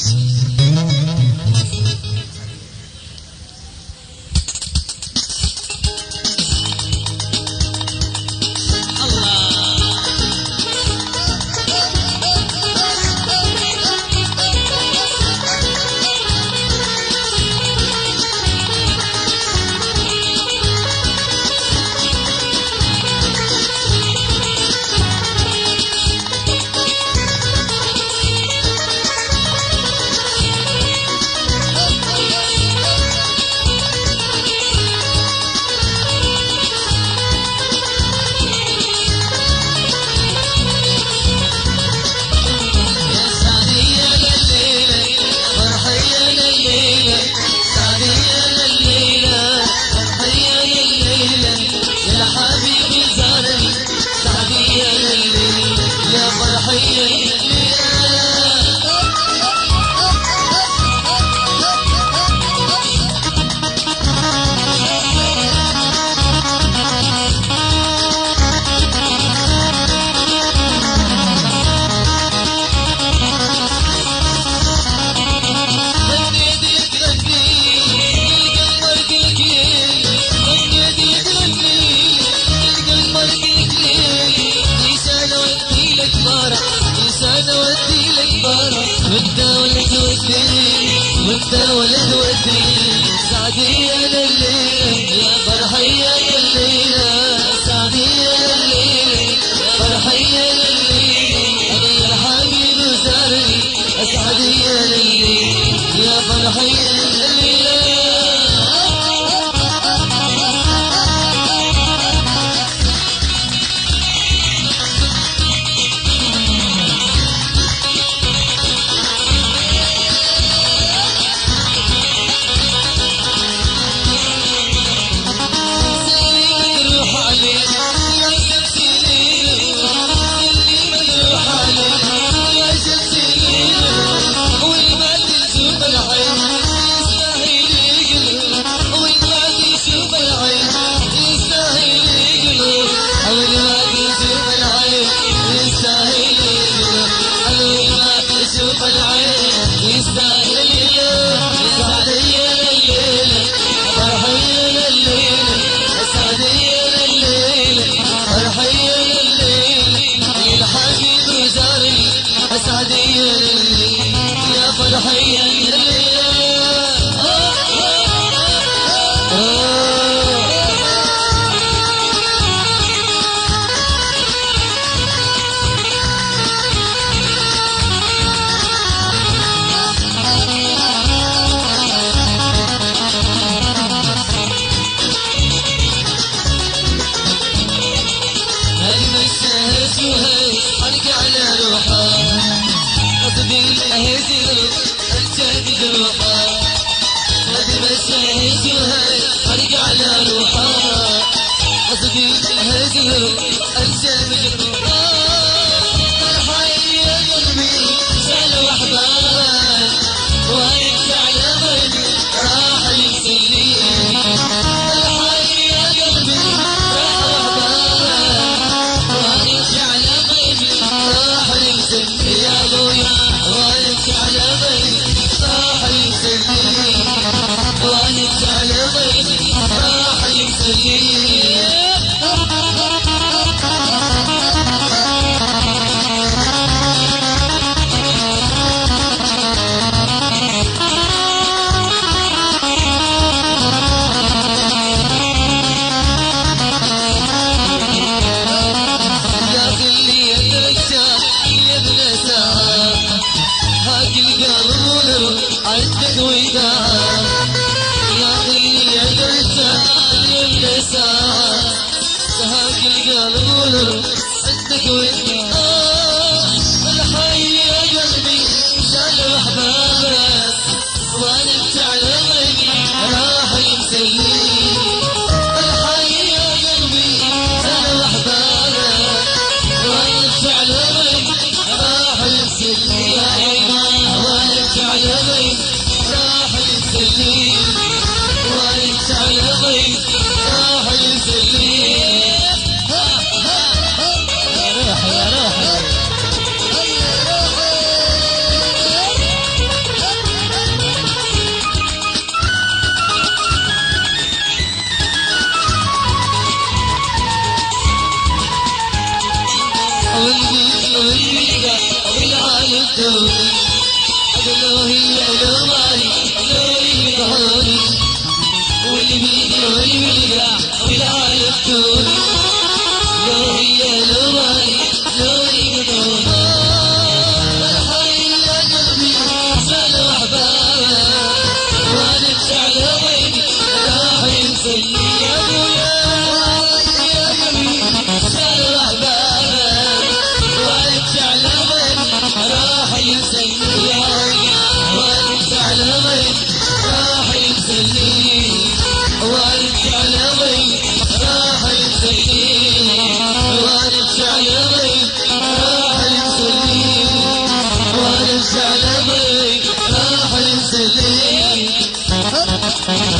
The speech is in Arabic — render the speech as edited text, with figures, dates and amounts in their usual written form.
ولد ودي سعدية لليل يا فرحية لليلة سعدية لليل يا فرحية لليل أنا الحبيب زاري سعدية لليل يا فرحية لليلة حرق على روحه قصدي الهزل يردوني لو هي لو مالي لو يقهروني واللي بيدي واللي بيقع ولا يردوني لو هي لو مالي لو يقهروني فرحي يا قلبي سالوا أحبابك وانا بشعل ويني راح ينسلني يا ابويا يا قلبي سالوا أحبابك وانا بشعل ويني راح ينسلني يا وانا بشعل ويني راح ينسلني وانا بشعل ويني راح ينسلني وانا بشعل ويني راح ينسلني وانا بشعل ويني راح ينسلني